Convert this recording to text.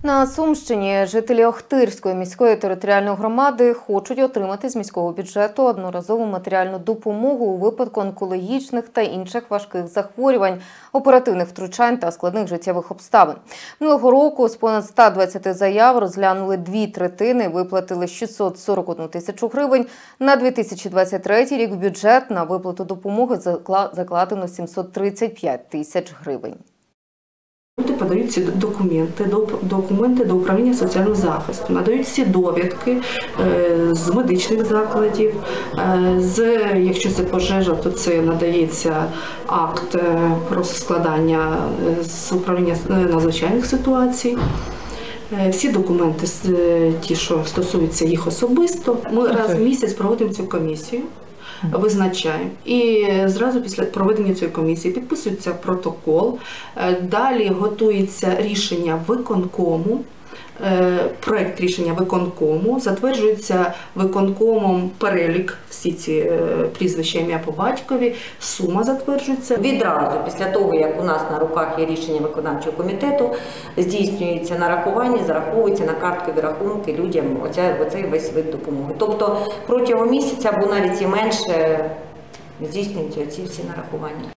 На Сумщині жителі Охтирської міської територіальної громади хочуть отримати з міського бюджету одноразову матеріальну допомогу у випадку онкологічних та інших важких захворювань, оперативних втручань та складних життєвих обставин. Минулого року з понад 120 заяв розглянули 2/3 і виплатили 641 тисячу гривень. На 2023 рік в бюджет на виплату допомоги закладено 735 тисяч гривень. Люди подають ці документи до управління соціального захисту, надають всі довідки з медичних закладів, якщо це пожежа, то це надається акт про складання з управління надзвичайних ситуацій. Всі документи, ті, що стосуються їх особисто, ми раз в місяць проводимо цю комісію. Визначаємо. І зразу після проведення цієї комісії підписується протокол, далі готується рішення виконкому, проект рішення виконкому, затверджується виконкомом перелік, всі ці прізвища, ім'я по батькові, сума затверджується. Відразу після того, як у нас на руках є рішення виконавчого комітету, здійснюється нарахування, зараховується на карткові рахунки людям оцей весь вид допомоги. Тобто протягом місяця або навіть і менше здійснюються ці всі нарахування.